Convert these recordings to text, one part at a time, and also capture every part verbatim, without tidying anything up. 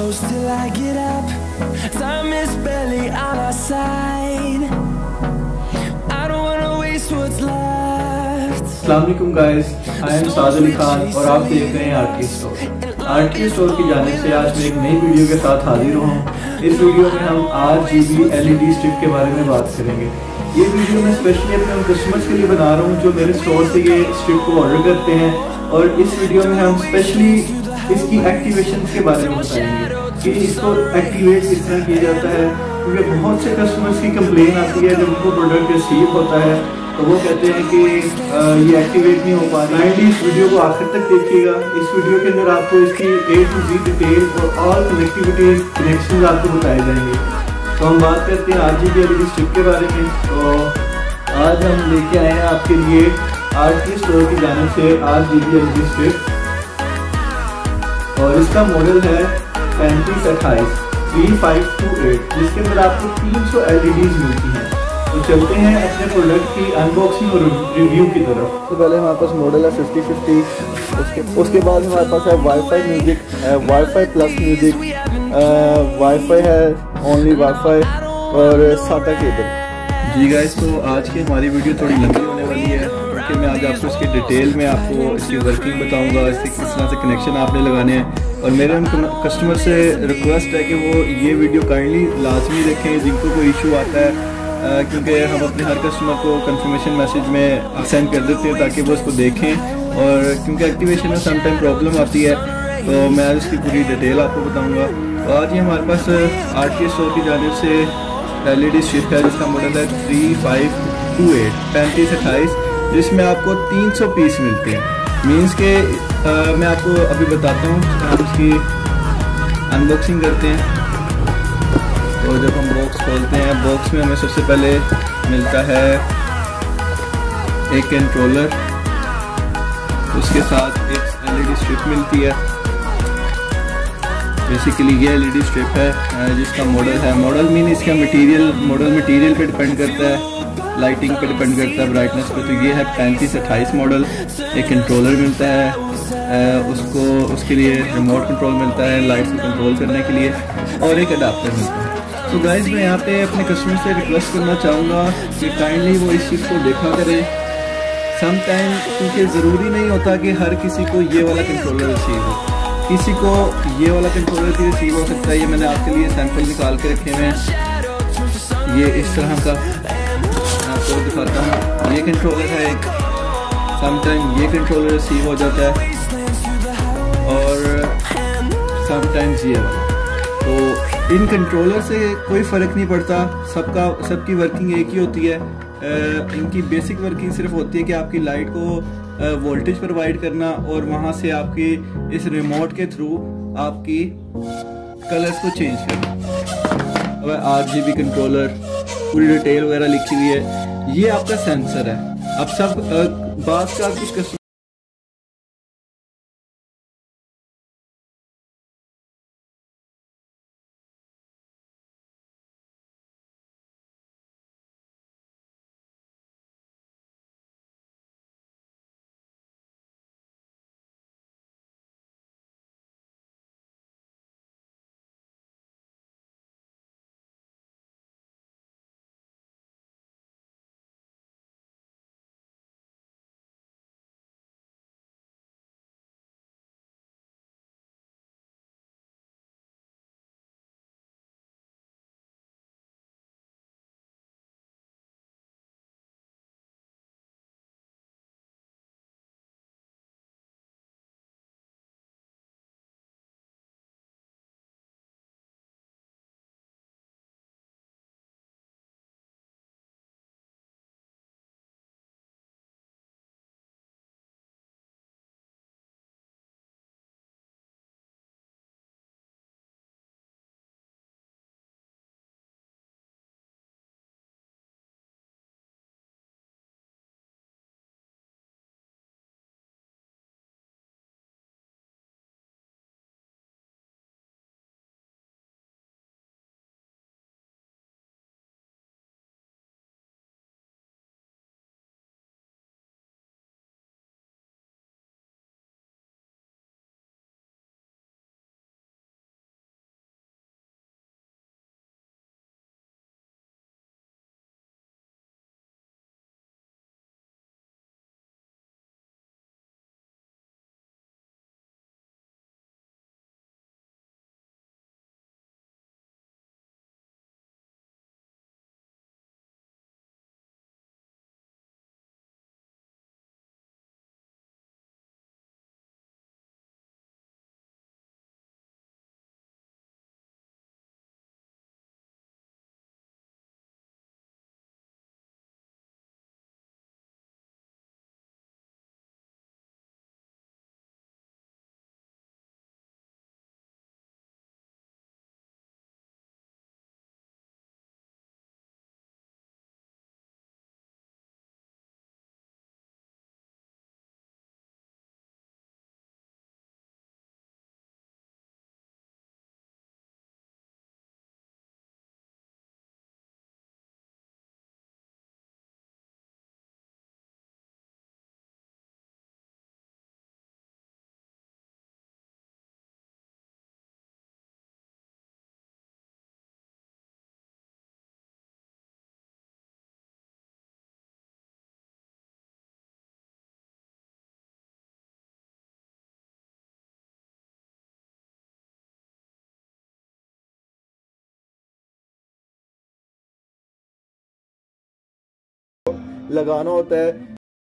close till I get up. Time is barely on our side. I don't wanna waste what's left. अस्सलाम वालेकुम guys, I am Saad Ali Khan और आप देख रहे हैं आरटी स्टोर। आरटी स्टोर की जानिब से आज मैं एक नई वीडियो के साथ हाजिर हूँ। इस वीडियो में हम आरजीबी एलईडी स्ट्रिप के बारे में बात करेंगे। ये वीडियो मैं स्पेशली अपने कस्टमर्स के लिए बना रहा हूँ जो मेरे स्टोर से ये स्ट्रिप को ऑर्डर करते हैं, और इस वीडियो में हम स्पेशली इसकी एक्टिवेशन के बारे में बताएंगे कि इसको एक्टिवेट किस तरह किया जाता है, क्योंकि बहुत से कस्टमर्स की कंप्लेन आती है जब उनको प्रोडक्ट रिसीव होता है तो वो कहते हैं कि आ, ये एक्टिवेट नहीं हो पा रहा। काइंडली इस वीडियो को आखिर तक देखिएगा। इस वीडियो के अंदर आपको इसकी ए टू जी डिटेल और ऑल कनेक्टिविटी कनेक्शन आपको बताए जाएंगे। तो हम बात करते हैं आरजीबी एलईडी स्ट्रिप के बारे में। तो आज हम लेके आए हैं आपके लिए आरटी स्टोर की जानिब से आरजीबी एलईडी स्ट्रिप, और इसका मॉडल है पैंतीस अट्ठाईस थ्री फाइव टू एट, जिसके अंदर आपको तीन सौ एलईडीज मिलती हैं। तो चलते हैं अपने प्रोडक्ट की अनबॉक्सिंग और रिव्यू की तरफ। तो पहले हमारे पास मॉडल है फिफ्टी फिफ्टी, उसके उसके बाद हमारे पास है wifi music, wifi plus music, wifi है ओनली वाईफाई और साटा केबल। जी गाइस, तो आज की हमारी वीडियो थोड़ी लंबी होने वाली है क्योंकि मैं आज आपको इसकी डिटेल में आपको इसकी वर्किंग बताऊंगा, इससे किस तरह से कनेक्शन आपने लगाने हैं। और मेरे उन कस्टमर से रिक्वेस्ट है कि वो ये वीडियो काइंडली लाजमी देखें जिनको कोई इशू आता है, क्योंकि हम अपने हर कस्टमर को कंफर्मेशन मैसेज में सेंड कर देते हैं ताकि वो उसको देखें, और क्योंकि एक्टिवेशन में समटाइम प्रॉब्लम आती है तो मैं इसकी पूरी डिटेल आपको बताऊंगा। तो आज ही हमारे पास आरटी स्टोर की जानिब से एलईडी स्ट्रिप है जिसका मॉडल है थ्री फाइव टू एट पैंतीस अट्ठाईस, जिसमें आपको तीन सौ पीस मिलते हैं। मीन्स के आ, मैं आपको अभी बताता हूँ, हम इसकी अनबॉक्सिंग करते हैं। तो जब हम बॉक्स खोलते हैं, बॉक्स में हमें सबसे पहले मिलता है एक कंट्रोलर, उसके साथ एक एलईडी स्ट्रिप मिलती है। बेसिकली ये एलईडी स्ट्रिप है जिसका मॉडल है, मॉडल मीन इसका मटेरियल, मॉडल मटेरियल पे डिपेंड करता है, लाइटिंग पे डिपेंड करता है, ब्राइटनेस पे। तो ये है पैंतीस अट्ठाईस मॉडल। एक कंट्रोलर मिलता है उसको, उसके लिए रिमोट कंट्रोल मिलता है लाइट्स को कंट्रोल करने के लिए, और एक अडाप्टर मिलता है। तो गाइस, मैं यहाँ पे अपने कस्टमर से रिक्वेस्ट करना चाहूँगा कि काइंडली वो इस चीज़ को देखा करें सम टाइम, क्योंकि ज़रूरी नहीं होता कि हर किसी को ये वाला कंट्रोलर रिसीव हो, किसी को ये वाला कंट्रोलर भी रिसीव हो सकता है। ये मैंने आपके लिए सैंपल निकाल के रखे हुए हैं, ये इस तरह का मैं आपको दिखाता हूँ। ये कंट्रोलर है एक, सम टाइम ये कंट्रोलर रिसीव हो जाता है और सम टाइम्स ये वाला। तो इन कंट्रोलर से कोई फ़र्क नहीं पड़ता, सबका सबकी वर्किंग एक ही होती है। आ, इनकी बेसिक वर्किंग सिर्फ होती है कि आपकी लाइट को वोल्टेज प्रोवाइड करना और वहाँ से आपकी इस रिमोट के थ्रू आपकी कलर्स को चेंज करना। अब आरजीबी कंट्रोलर पूरी डिटेल वगैरह लिखी हुई है। ये आपका सेंसर है। अब सब बात का कुछ लगाना होता है।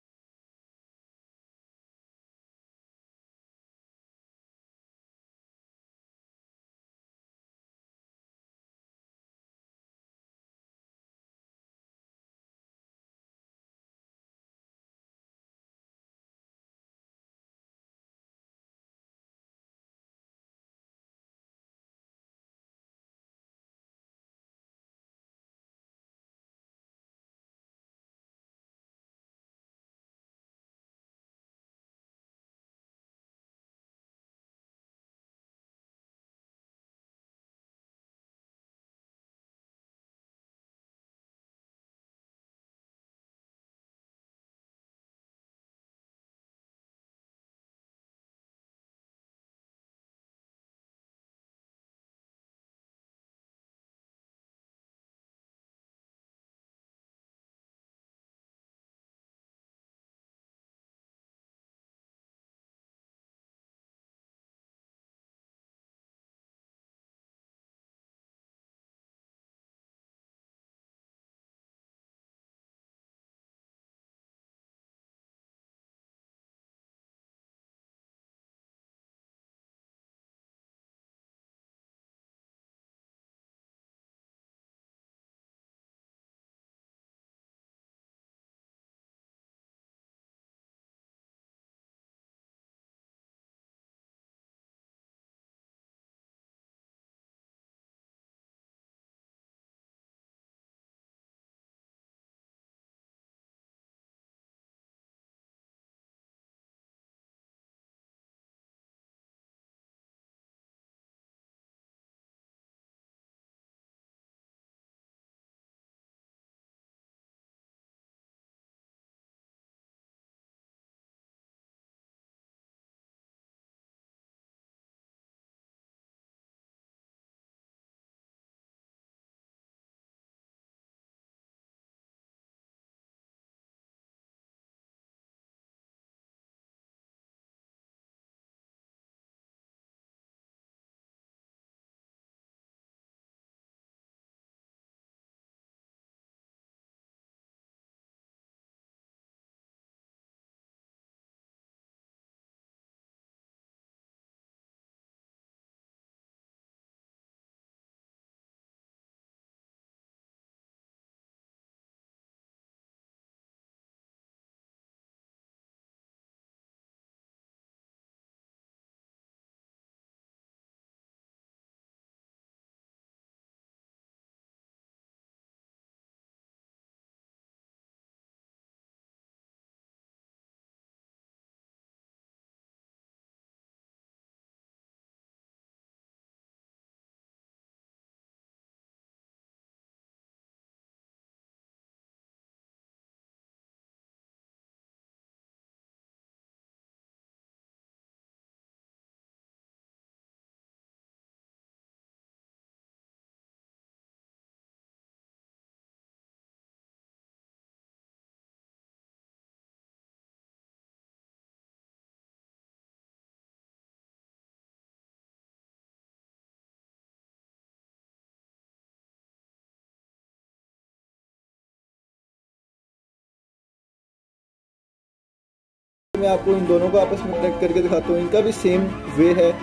मैं आपको इन दोनों को आपस में कनेक्ट करके दिखाता हूँ। इनका भी सेम वे है।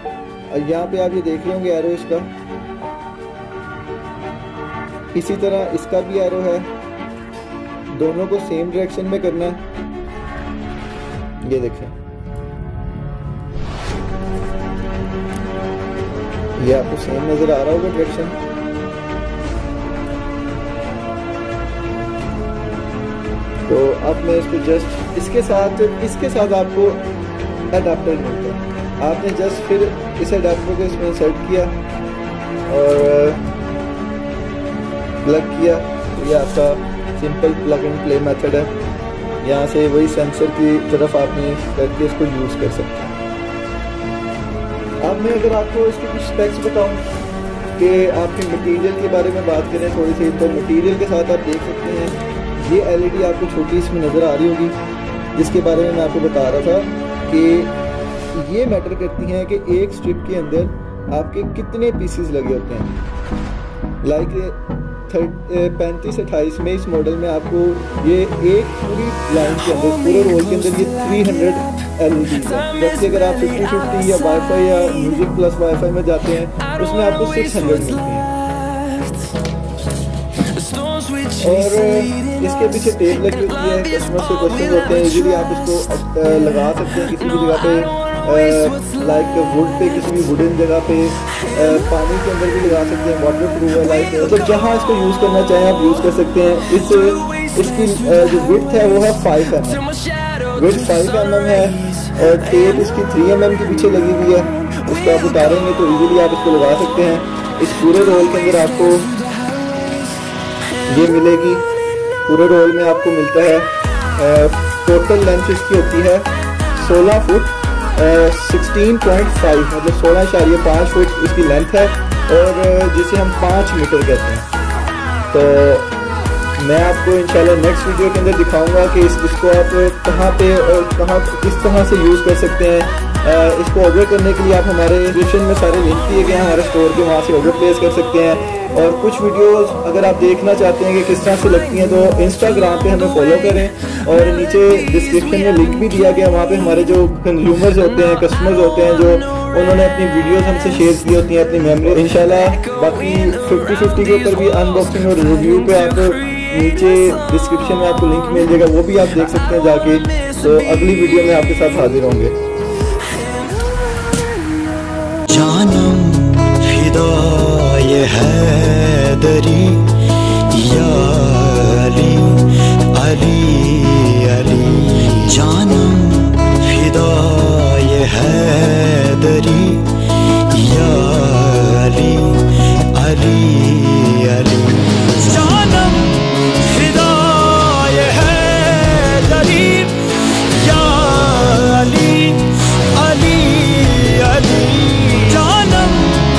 यहाँ पे आप ये देख रहे होंगे एरो इसका, इसी तरह इसका भी एरो है। दोनों को सेम डायरेक्शन में करना है। ये देखें, ये आपको सेम नजर आ रहा होगा डायरेक्शन। तो अब मैं इसको जस्ट इसके साथ इसके साथ आपको अडाप्टर मिलता है। आपने जस्ट फिर इस अडाप्टर को इसमें इंसर्ट किया और प्लग किया। तो ये आपका simple plug and play method है। यहाँ से वही सेंसर की तरफ आपने करके इसको यूज़ कर सकते हैं। अब मैं अगर आपको इसके कुछ स्पेक्स बताऊँ कि आपके मटेरियल के बारे में बात करें थोड़ी सी, तो मटेरियल के साथ आप देख सकते हैं ये एलईडी आपको छोटी इसमें नज़र आ रही होगी, जिसके बारे में मैं आपको बता रहा था कि ये मैटर करती हैं कि एक स्ट्रिप के अंदर आपके कितने पीसेस लगे होते हैं। लाइक पैंतीस अट्ठाईस में इस मॉडल में आपको ये एक पूरी लाइन के अंदर पूरे रोल के अंदर ये तीन सौ एल ई डी है, जबकि अगर आप फिफ्टी फिफ्टी या वाईफाई या म्यूजिक प्लस वाईफाई में जाते हैं उसमें आपको छह सौ मिलती हैं। और इसके पीछे टेप लगी होती है, कस्टमर से क्वेश्चन होते हैं, इजीली आप इसको लगा सकते हैं किसी भी जगह पे, लाइक वुड पे, किसी भी वुडन जगह पे, पानी के अंदर भी लगा सकते हैं, वाटर प्रूफ है, लाइक मतलब जहाँ इसको यूज़ करना चाहें आप यूज़ कर सकते हैं। इस इसकी जो विड्थ है वो है five m m, width five m m है और टेप इसकी थ्री एम एम के पीछे लगी हुई है। उसको आप उतारेंगे तो इजीली आप इसको लगा सकते हैं। इस पूरे रोल के अंदर आपको ये मिलेगी, पूरे रोल में आपको मिलता है, टोटल लेंथ इसकी होती है सोलह फुट सिक्सटीन पॉइंट फाइव, मतलब सोलह इशारिया पाँच फुट इसकी लेंथ है और जिसे हम पाँच मीटर कहते हैं। तो मैं आपको इंशाल्लाह नेक्स्ट वीडियो के अंदर दिखाऊंगा कि इस, इसको आप कहाँ पे और कहाँ किस तरह से यूज़ कर सकते हैं। इसको ऑर्डर करने के लिए आप हमारे डिस्क्रिप्शन में सारे लिंक दिए गए हैं हमारे स्टोर के, वहाँ से ऑर्डर प्लेस कर सकते हैं। और कुछ वीडियोस अगर आप देखना चाहते हैं कि किस तरह से लगती हैं तो इंस्टाग्राम पे हमें फॉलो करें और नीचे डिस्क्रिप्शन में लिंक भी दिया गया, वहाँ पे हमारे जो कंज्यूमर्स होते हैं, कस्टमर्स होते हैं, जो उन्होंने अपनी वीडियोस हमसे शेयर की होती हैं अपनी मेमोरी। इंशाल्लाह बाकी फिफ्टी फिफ्टी के ऊपर भी अनबॉक्सिंग और रिव्यू पे आप नीचे डिस्क्रिप्शन में आपको लिंक मिल जाएगा, वो भी आप देख सकते हैं जाके। तो अगली वीडियो में आपके साथ हाजिर होंगे। जानम फिदाए हैदरी या अली अली अली, जानम फिदाए हैदरी या अली अली अली, जानम फिदाए हैदरी या अली अली अली, जानम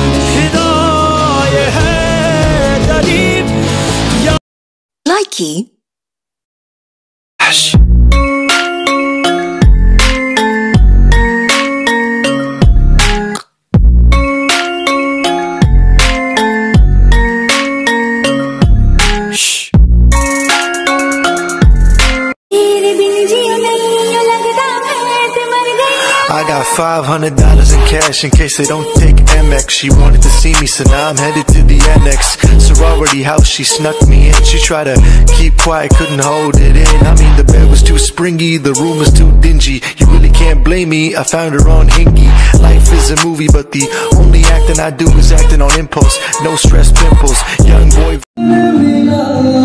फिदाए हैदरी या Likey. I got five hundred dollars in cash in case they don't take M X. She wanted to see me, so now I'm headed to the annex. Sorority house, she snuck me in. She tried to keep quiet, couldn't hold it in. I mean, the bed was too springy, the room was too dingy. You really can't blame me, I found her on Hingy. Life is a movie, but the only acting I do is acting on impulse. No stress pimples, young boy.